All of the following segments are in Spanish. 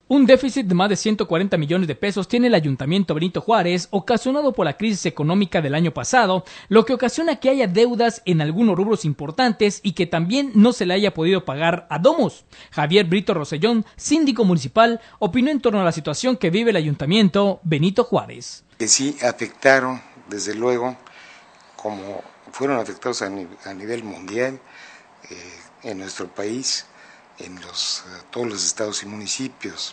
Un déficit de más de 140 millones de pesos tiene el Ayuntamiento Benito Juárez, ocasionado por la crisis económica del año pasado, lo que ocasiona que haya deudas en algunos rubros importantes y que también no se le haya podido pagar a Domos. Javier Brito Rosellón, síndico municipal, opinó en torno a la situación que vive el Ayuntamiento Benito Juárez. Que sí afectaron, desde luego, como fueron afectados a nivel mundial, en nuestro país, en todos los estados y municipios.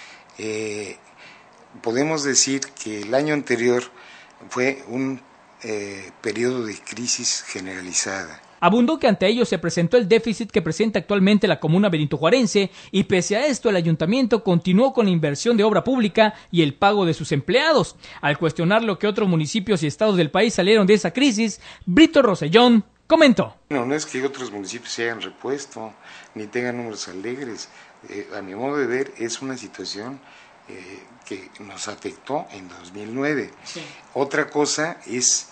Podemos decir que el año anterior fue un periodo de crisis generalizada. Abundó que ante ello se presentó el déficit que presenta actualmente la comuna benitojuarense y pese a esto el ayuntamiento continuó con la inversión de obra pública y el pago de sus empleados. Al cuestionar lo que otros municipios y estados del país salieron de esa crisis, Brito Rosellón comentó. No es que otros municipios se hayan repuesto, ni tengan números alegres. A mi modo de ver, es una situación que nos afectó en 2009. Sí. Otra cosa es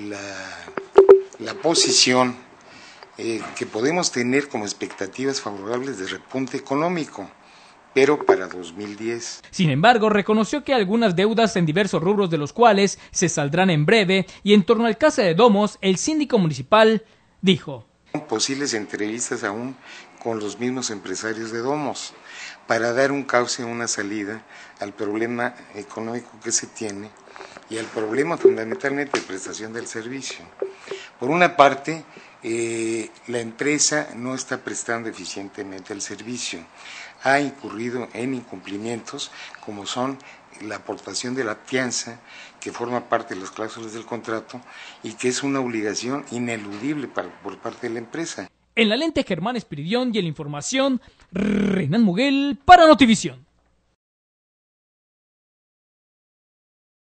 la posición que podemos tener como expectativas favorables de repunte económico, pero para 2010. Sin embargo, reconoció que algunas deudas en diversos rubros de los cuales se saldrán en breve y en torno al caso de Domos, el síndico municipal dijo. Posibles entrevistas aún con los mismos empresarios de Domos para dar un cauce, una salida al problema económico que se tiene y al problema fundamentalmente de prestación del servicio. Por una parte, la empresa no está prestando eficientemente el servicio, ha incurrido en incumplimientos como son la aportación de la fianza, que forma parte de las cláusulas del contrato y que es una obligación ineludible por parte de la empresa. En la lente, Germán Espiridión, y en la información, Renan Muguel para Notivisión.